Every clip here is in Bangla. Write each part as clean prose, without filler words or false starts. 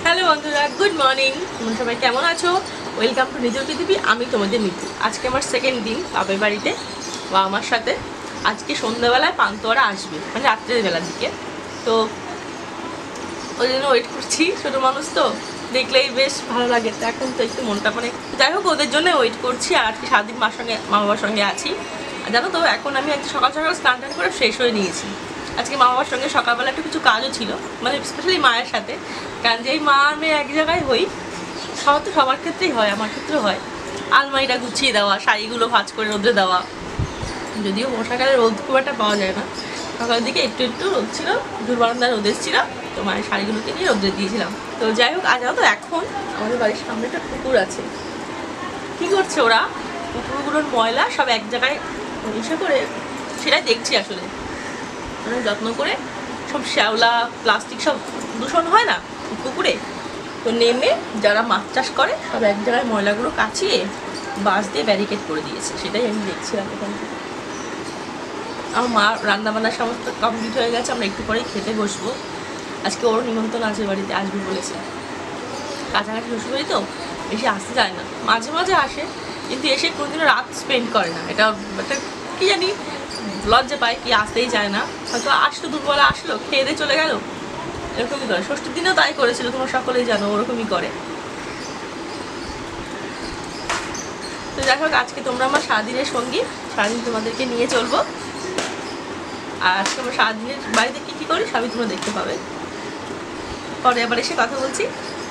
হ্যালো বন্ধুরা, গুড মর্নিং। তোমরা সবাই কেমন আছো? ওয়েলকাম টু নিজের পৃথিবী। আমি তোমাদের মিতু। আজকে আমার সেকেন্ড দিন বাপের বাড়িতে বা আমার সাথে। আজকে সন্ধ্যাবেলায় পান্তুয়ারা আসবে, মানে রাত্রের বেলার দিকে। তো ওই জন্য ওয়েট করছি, ছোটো মানুষ তো দেখলেই বেশ ভালো লাগে। তো এখন তো একটু মনটা মানে যাই হোক ওদের জন্য ওয়েট করছি। আর আজকে সারাদিন মার সঙ্গে মা বাবার সঙ্গে আছি। আর জানো তো এখন আমি আজকে সকাল সকাল স্নান টান করে ফ্রেশ হয়ে নিয়েছি। আজকে মা বাবার সঙ্গে সকালবেলা একটু কিছু কাজও ছিল, মানে স্পেশালি মায়ের সাথে। কারণ যেই মা আর মেয়ে এক জায়গায় হই, তো সবার ক্ষেত্রেই হয়, আমার ক্ষেত্রেও হয়। আলমারিটা গুছিয়ে দেওয়া, শাড়িগুলো ভাঁজ করে রোদে দেওয়া। যদিও বর্ষাকালে রোদ খুব একটা পাওয়া যায় না, সকালের দিকে একটু একটু রোদ ছিল, দূর বারান্দায় রোদ এসেছিল, তো মায়ের শাড়িগুলোকে নিয়ে রোদে দিয়েছিলাম। তো যাই হোক, আজ তো এখন আমাদের বাড়ির সামনে একটা পুকুর আছে। কী করছে ওরা, পুকুরগুলোর ময়লা সব এক জায়গায় এসে করে, সেটাই দেখছি আসলে। মানে যত্ন করে সব শ্যাওলা প্লাস্টিক সব দূষণ হয় না পুকুরে, তো নেমে যারা মাছ চাষ করে সব এক জায়গায় ময়লাগুলো কাচিয়ে বাঁশ দিয়ে ব্যারিকেড করে দিয়েছে। সেটাই আমি দেখছিলাম এখান থেকে। আমার মা রান্নাবান্না সমস্ত কমপ্লিট হয়ে গেছে, আমরা একটু পরেই খেতে বসবো। আজকে ওর নিমন্ত্রণ আছে, বাড়িতে আসবে বলেছে। কাছাকাছি শ্বশুরবাড়ি তো বেশি আসতে চায় না, মাঝে মাঝে আসে, কিন্তু এসে কোনোদিনও রাত স্পেন্ড করে না। এটা একটা কী জানি লজ্জা পায়, কি আসতেই চায় না। হয়তো আসলো দুপুরবেলা, আসলো খেয়ে দিয়ে চলে গেল, এরকমই করে। ষষ্ঠীর দিনেও তাই করেছিল, তোমরা সকলেই জানো, ওরকমই করে। তো যাই হোক, আজকে তোমরা আমার সারাদিনের সঙ্গী, সারাদিন তোমাদেরকে নিয়ে চলবো। আর আজকে আমরা সারাদিনের বাড়িতে কী কী করি সবই তোমরা দেখতে পাবে। পরে আবার এসে কথা বলছি।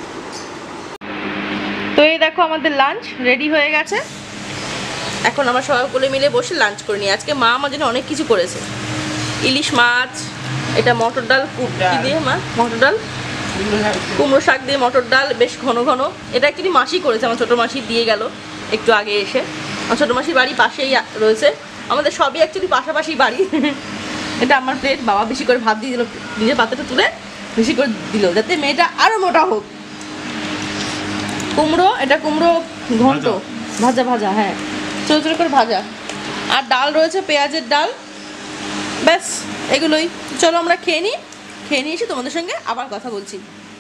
তো এই দেখো আমাদের লাঞ্চ রেডি হয়ে গেছে। এখন আমরা সবাই কোলে মিলে বসে লাঞ্চ করে নিই। আজকে মা আমার জন্য অনেক কিছু করেছে। ইলিশ মাছ, এটা মটর ডাল, কি দিয়ে মা? মটর ডাল, কুমড়ো শাক দিয়ে মটর ডাল, বেশ ঘন ঘন। এটা অ্যাকচুয়ালি মাসি করেছে, আমার ছোটো মাসি দিয়ে গেল একটু আগে এসে। আমার ছোটো মাসির বাড়ি পাশেই রয়েছে, আমাদের সবই অ্যাকচুয়ালি পাশাপাশি বাড়ি। এটা আমার প্লেট, বাবা বেশি করে ভাত দিয়ে দিল, নিজের পাত্রটা তুলে বেশি করে দিল যাতে মেয়েটা আরও মোটা হোক। কুমড়ো, এটা কুমড়ো ঘন্ট, ভাজা ভাজা, হ্যাঁ ছোটো ছোটো করে ভাজা। আর ডাল রয়েছে, পেঁয়াজের ডাল। ব্যাস এগুলোই। চলো আমরা খেয়ে নিই, খেয়ে নিয়ে এসে তোমাদের সঙ্গে আবার কথা বলছি।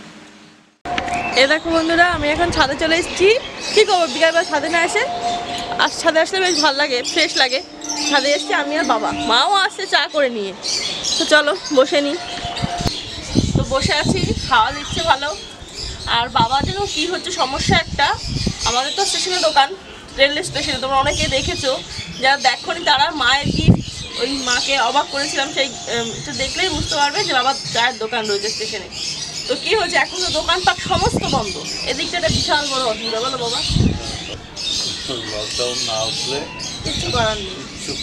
এ দেখো বন্ধুরা, আমি এখন ছাদে চলে এসেছি। কী করবো, বিকালবেলা ছাদে না এসে? আর ছাদে আসলে বেশ ভালো লাগে, ফ্রেশ লাগে। ছাদে এসেছি আমি আর বাবা, মাও আসছে চা করে নিয়ে। তো চলো বসে নিই। তো বসে আছি, খাওয়া দিচ্ছে ভালো। আর বাবা যেন কী হচ্ছে সমস্যা একটা, আমাদের তো স্টেশনে দোকান, রেল স্টেশনে, তোমরা অনেকে দেখেছো। যারা দেখোনি তারা মায়ের গিফট, ওই মাকে অবাক করেছিলাম, সেই দেখলেই বুঝতে পারবে যে বাবার চায়ের দোকান রয়েছে স্টেশনে। তো কী হয়েছে, এখন তো দোকানপাট সমস্ত বন্ধ। এদিকটা একটা বিশাল বড় অসুবিধা, বলো বাবা। লকডাউন না উঠলে কিছু করার নেই,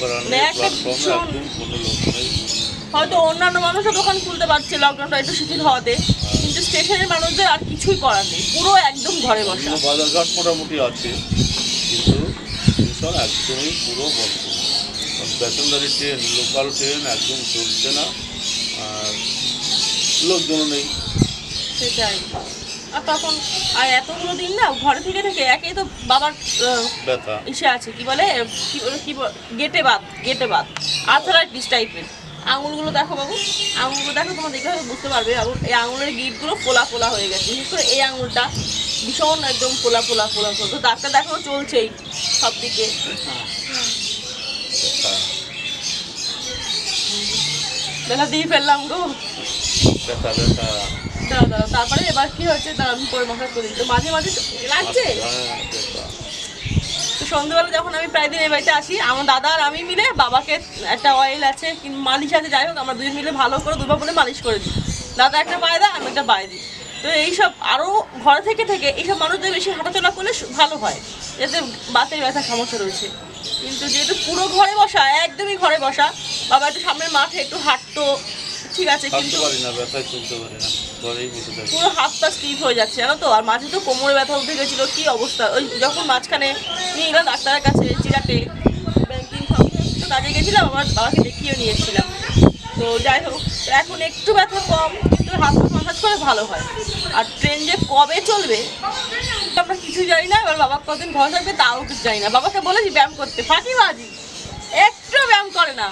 হয়তো অন্যান্য মানুষও দোকান খুলতে পারছে লকডাউনটা একটু শিথিল হওয়াতে, কিন্তু স্টেশনের মানুষদের আর কিছুই করার নেই, পুরো একদম ঘরে বসা। বাজারঘাট মোটামুটি আছে, কিন্তু স্টেশন একদমই পুরো বন্ধ। প্যাসেঞ্জারি ট্রেন, লোকাল ট্রেন একদম চলছে না, আর লোকজন নেই। সেটাই। আর তখন আর এতগুলো দিন না ঘরে থেকে থেকে একেই তো বাবার ব্যথা ইসে আছে, কি বলে গেটে বাত আর্থারাইটিস টাইপের। আঙুলগুলো দেখো বাবু, আঙুলগুলো দেখো, তোমরা দেখে হয়তো বুঝতে পারবে। এই আঙুলের গিটগুলো ফোলা ফোলা হয়ে গেছে, বিশেষ করে এই আঙুলটা ভীষণ একদম ফোলা ফোলা ফোলা ফোলা। তো ডাক্তার দেখানো চলছেই সব দিকে। বেলা দিয়ে ফেললাম গো, ব্যথা ব্যথা। দাঁড়া তারপরে এবার কি হয়েছে, আমি পরে মাথায় করি। তো মাঝে মাঝে লাগছে। তো সন্ধ্যেবেলা যখন আমি প্রায় দিন এই বাড়িতে আসি, আমার দাদা আর আমি মিলে বাবাকে একটা অয়েল আছে, মালিশ আছে, যাই হোক আমরা দুজন মিলে ভালো করে দুবার বলে মালিশ করে দিই। দাদা একটা পায়ে দেয়, আমি একটা পায়ে দিই। তো এইসব আরও ঘরে থেকে থেকে এইসব মানুষদের বেশি হাঁটাচলা করলে ভালো হয়, যাতে বাতের ব্যথা সমস্যা রয়েছে। কিন্তু যেহেতু পুরো ঘরে বসা, একদমই ঘরে বসা, বাবা একটু সামনের মাঠে একটু হাঁটতো, ঠিক আছে, কিন্তু পুরো হাত পা স্টিফ হয়ে যাচ্ছে জানো তো। আর মাঝে তো কোমরে ব্যথা উঠে গেছিলো, কী অবস্থা। ওই যখন মাঝখানে নিয়ে গেলাম ডাক্তারের কাছে চিরাটে, ব্যাংকিং তো কাজে গেছিলাম, আমার বাবাকে দেখিয়েও নিয়ে এসেছিলাম। তো যাই হোক, এখন একটু ব্যথা কম, কিন্তু হাত পা মাসাজ করে ভালো হয়। আর ট্রেন যে কবে চলবে আমরা কিছু জানি না। এবার বাবা কদিন ঘর থাকবে তাও কিছু জানি না। বাবাকে বলেছি ব্যায়াম করতে, ফাঁকিবাজি, একটু ব্যায়াম করে না।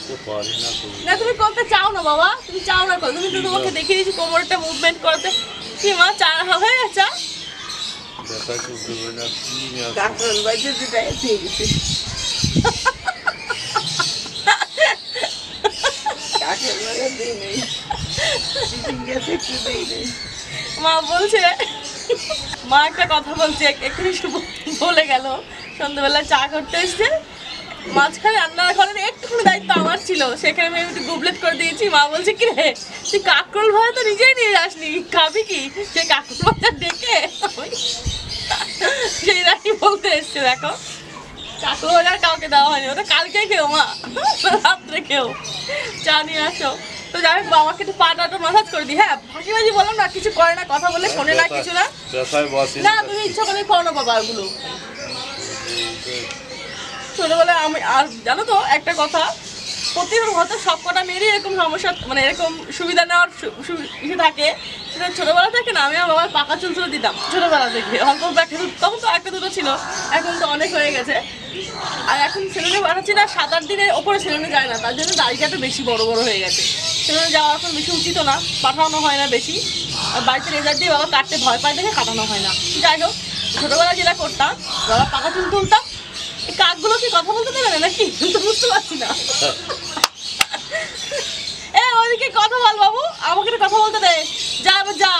না তুমি করতে চাও না বাবা, তুমি চাও না, তুমি তো তোমাকে দেখিয়ে দিয়েছি কোমরটা মুভমেন্ট করতে, কি মা চা হয়ে গেছে? দেখাই তো দেবে না কি নিয়ে আসো। কাকরন বাইতে যেটা এসে গেছে কাকের লাগে দিই নেই টিফিন গেছে একটু দিই নেই মা বলছে, মা একটা কথা বলছে এক্ষুনি বলে গেল। সন্ধ্যাবেলা চা করতে এসছে, মাঝখানে রান্নার ঘরের একটুখানি দায়িত্ব আমার ছিল, সেখানে আমি একটু গুবলেট করে দিয়েছি। মা বলছে কি রে তুই কাকরোল ভাজা তো নিজেই নিয়ে যাসনি, খাবি কি? সে কাকরোল ভাজা ডেকে সেই রাখি বলতে এসছে, দেখো কাকরোল ভাজা আর কাউকে দেওয়া হয়নি, ওটা কালকে খেও মা, রাত্রে খেও, চা নিয়ে আসো। তো যাই হোক বাবাকে একটু পা টাটা মাসাজ করে দিই। হ্যাঁ ফাঁকিবাজি বললাম না, কিছু করে না, কথা বলে শোনে না, কিছু না। ব্যথায় বসে না তুমি ইচ্ছা করে করো না বাবা ওগুলো। ছোটবেলায় আমি আর জানো তো একটা কথা, প্রতিবার হয়তো সব কটা মেয়েরই এরকম সমস্যা, মানে এরকম সুবিধা নেওয়ার ইসে থাকে। সেটা ছোটবেলা থেকে না, আমি আমার বাবার পাকা চুল তুলে দিতাম ছোটবেলা থেকে, অল্প একটা তখন তো একটা দুটো ছিল, এখন তো অনেক হয়ে গেছে। আর এখন সেলুনে বাড়াচ্ছি না, 7-8 দিনের ওপরে সেলুনে যায় না, তার জন্য দাড়িটা বেশি বড় বড় হয়ে গেছে। সেলুনে যাওয়া এখন বেশি উচিত না, পাঠানো হয় না বেশি। আর বাড়িতে রেজার দিয়ে বাবা কাটতে ভয় পায় দেখে কাটানো হয় না। যাই হোক ছোটবেলা যেটা করতাম, বাবা পাকা চুল তুলতাম, এই কাকগুলো কি কথা বলতে দেবে না নাকি তো বুঝতে পারছি না। এ ওদিকে কথা বল বাবু, আমাকে একটু কথা বলতে দে, যা এবার যা,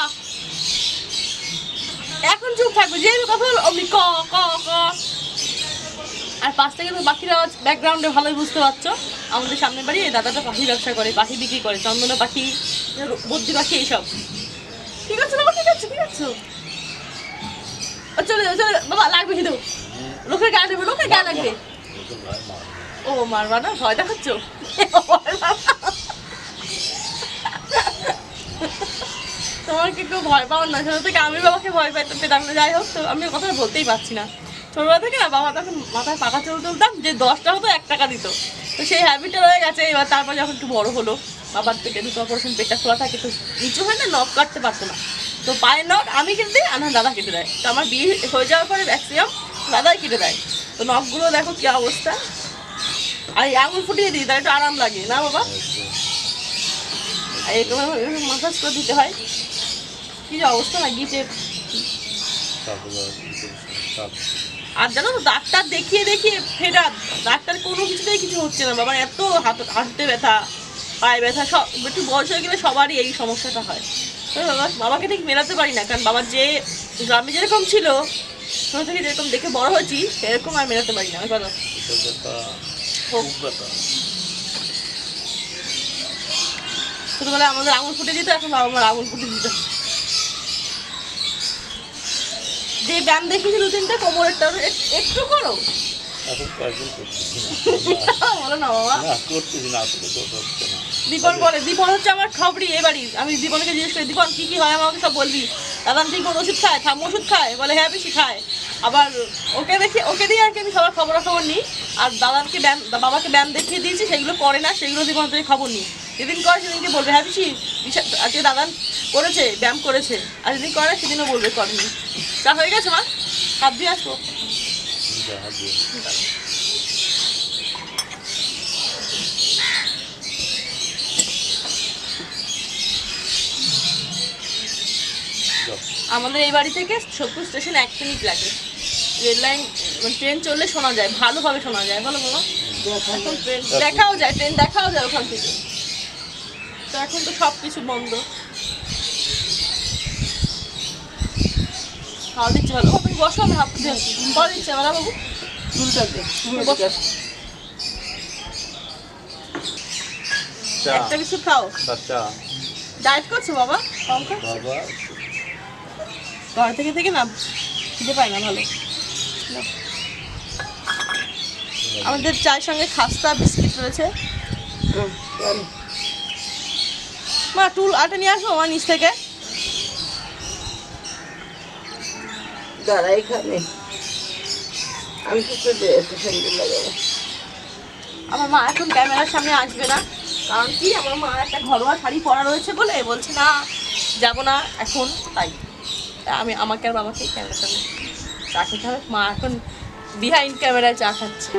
এখন চুপ থাকবে, যে কথা বল অমনি ক ক ক। আর পাশ থেকে তো পাখির আওয়াজ ব্যাকগ্রাউন্ডে ভালোই বুঝতে পারছো। আমাদের সামনে বাড়ি এই দাদাটা পাখি ব্যবসা করে, পাখি বিক্রি করে, চন্দনা পাখি, বদ্রি পাখি, এইসব। ঠিক আছে বাবা, ঠিক আছে ঠিক আছে, চলে যাও চলে বাবা, লাগবে কিন্তু লোকের গায়ে দেবে, লোকের গায়ে লাগবে। ও মারবা না, ভয় দেখাচ্ছ? তোমার কি কেউ ভয় পাও না? ছোটো থেকে আমি বাবাকে ভয় পেতাম না। যাই হোক, তো আমি কথা বলতেই পারছি না। ছোটবেলা থেকে না বাবা তখন মাথায় পাকা চুল তুলতাম, যে 10টা হতো 1 টাকা দিত, তো সেই হ্যাবিটটা রয়ে গেছে। এবার তারপর যখন একটু বড় হলো, বাবার থেকে দুটো অপারেশন, পেটটা খোলা থাকে, তো নিচু হয় না, নখ কাটতে পারতো না, তো পায়ের নখ আমি কেটে দিই, আমার দাদা কেটে দেয়। তো আমার বিয়ে হয়ে যাওয়ার পরে ম্যাক্সিমাম দাদাই কেটে দেয়। তো নখগুলো দেখো কি অবস্থা। আর এই আঙুল ফুটিয়ে দিই, তার একটু আরাম লাগে না বাবা? আর এরকম মাসাজ করে দিতে হয়, কি যে অবস্থা না গিয়েছে। আর জানো তো ডাক্তার দেখিয়ে দেখিয়ে ফেরা, ডাক্তার কোনো কিছুতেই কিছু হচ্ছে না বাবা, এত হাঁটতে ব্যথা, পায়ে ব্যথা, সব একটু বয়স হয়ে গেলে সবারই এই সমস্যাটা হয়। তো বাবাকে ঠিক মেলাতে পারি না, কারণ বাবার যে গ্রামে যেরকম ছিল, ছোটো থেকে যেরকম দেখে বড় হয়েছি, সেরকম আর মেলাতে পারি না। আমি কথা ছোটবেলায় আমাদের আঙুল ফুটে দিত, এখন বাবা মার আঙুল ফুটে দিত। যে ব্যায়াম দেখিয়েছি 2-3টা কোমরেরটা একটু করো, বলো না বাবা। দীপন বলে, দীপন হচ্ছে আমার খবরই এ বাড়ির। আমি দীপনকে জিজ্ঞেস করি, দীপন কি কি হয় আমাকে সব বলবি। দাদা ঠিক কোন ওষুধ খায়, ঠাম্মা ওষুধ খায়, বলে হ্যাঁ বেশি খায়। আবার ওকে দিয়ে আর কি আমি সবার খবরাখবর নিই। আর দাদাকে ব্যায়াম, বাবাকে ব্যায়াম দেখিয়ে দিয়েছি, সেগুলো করে না, সেগুলো দীপন থেকে খবর নিই। যেদিন করে সেদিনকে বলবে হ্যাঁ বেশি, আজকে দাদা করেছে, ব্যায়াম করেছে। আর যেদিন করে না সেদিনও বলবে করেনি। চা হয়ে গেছে মা, হাত দিয়ে আসবো। আমাদের এই বাড়ি থেকে সোদপুর স্টেশন 1 মিনিট লাগে। রেল লাইন, ট্রেন চললে শোনা যায়, ভালোভাবে শোনা যায়। বলো বাবা, এখন ট্রেন দেখাও যায়, ট্রেন দেখাও যায় ওখান থেকে। তো এখন তো সব কিছু বন্ধ। খাওয়া দিচ্ছে ভালো, তুমি বসো, আমি হাত দিয়ে আসছি। খাওয়া দিচ্ছে আমার বাবু, একটা বিস্কুট খাও। ডায়েট করছো বাবা? কম খাচ্ছো? ঘর থেকে থেকে না খিদে পায় না ভালো। আমাদের চায়ের সঙ্গে খাস্তা বিস্কিট রয়েছে। মা টুল আটা নিয়ে আসবো আমার নিচ থেকে। দাঁড়া এখানে, আমি তো সুন্দর লাগাবো। আমার মা এখন ক্যামেরার সামনে আসবে না, কারণ কি আমার মা একটা ঘরোয়া শাড়ি পরা রয়েছে বলে বলছে না যাবো না এখন, তাই আমাকে আর বাবাকে ক্যামেরার সামনে চা খেতে হবে। মা এখন বিহাইন্ড ক্যামেরায় চা খাচ্ছে।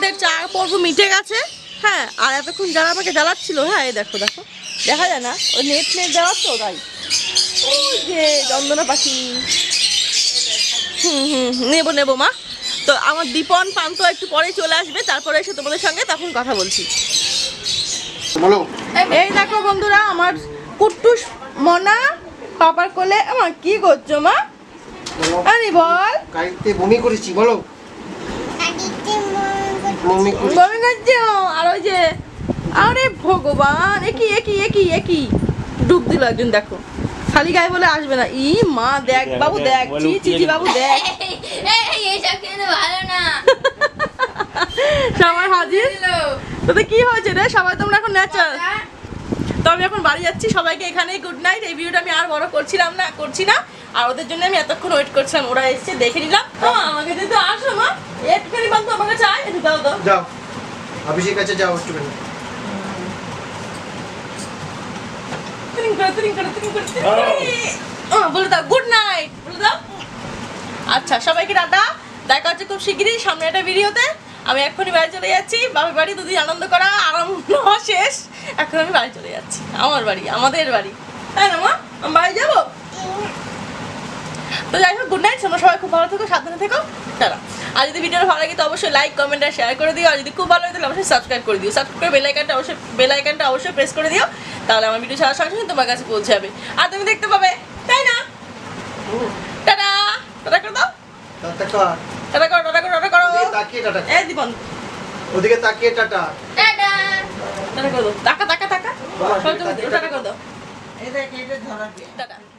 আমাদের চা পর্ব মিটে গেছে। হ্যাঁ, আর এতক্ষণ যারা আমাকে জ্বালাচ্ছিল, হ্যাঁ এই দেখো দেখো, দেখা যায় না, ওই নেট দেওয়ার তো তাই। ওই যে চন্দনা পাখি, নেবো নেবো মা। তো আমার দীপন পান্ত একটু পরে চলে আসবে, তারপরে এসে তোমাদের সঙ্গে তখন কথা বলছি। বলো। এই দেখো বন্ধুরা, আমার কুট্টুস মনা পাপার কোলে। আমার কি করছো মা? আরে বল। কাইতে বমি করেছি, বলো। বমি করেছি। বমি করছো? আর ওই যে, আরে ভগবান, একই একই একই একই ডুব দিল একজন, দেখো খালি গায়ে বলে আসবে না। ই মা, দেখ বাবু দেখ, চিচি বাবু দেখ, সবাই হাজির। তোদের কি হয়েছে রে? সবাই তোমরা এখন ন্যাচারাল। তো আমি এখন বাড়ি যাচ্ছি, সবাইকে এখানেই গুড নাইট। এই ভিডিওটা আমি আর বড় করছি না, আর ওদের জন্য আমি এতক্ষণ ওয়েট করছিলাম, ওরা এসেছে দেখে নিলাম। আমাকে যদি আসো মা, একটুখানি বাদ আমাকে চাই, একটু দাও দাও। যাও অভিষেক কাছে যাও একটুখানি। বলে দাও গুড নাইট, বলে দাও। আচ্ছা, সবাইকে টাটা, দেখা হচ্ছে খুব শিগগিরই সামনে একটা ভিডিওতে। আমি এক্ষুনি বাড়ি চলে যাচ্ছি, বাবার বাড়ি দুদিন আনন্দ করা আনন্দ শেষ, এখন আমি বাড়ি চলে যাচ্ছি, আমার বাড়ি, আমাদের বাড়ি, তাই না মা? আমি বাড়ি যাবো। তো যাই হোক, গুড নাইট, তোমরা সবাই খুব ভালো থেকো, সাবধানে থেকো, টাটা। আর যদি ভিডিওটা ভালো লাগে তো অবশ্যই লাইক, কমেন্ট আর শেয়ার করে দিও। আর যদি খুব ভালো লাগে তাহলে অবশ্যই সাবস্ক্রাইব করে দিও। সাবস্ক্রাইব করে বেল আইকনটা অবশ্যই প্রেস করে দিও, তাহলে আমার ভিডিও ছাড়ার সঙ্গে সঙ্গে তোমার কাছে পৌঁছে যাবে আর তুমি দেখতে পাবে, তাই না? টাটা, টাটা করে দাও, টাটা কর। টাটা করো, টাটা করো, টাটা করো। ওদিকে তাকিয়ে টাটা। এই দীপন, ওদিকে তাকিয়ে টাটা। টাটা করে দাও, টাকা টাকা টাকা, টাটা করে দাও, এটা ধরা দিয়ে টাটা।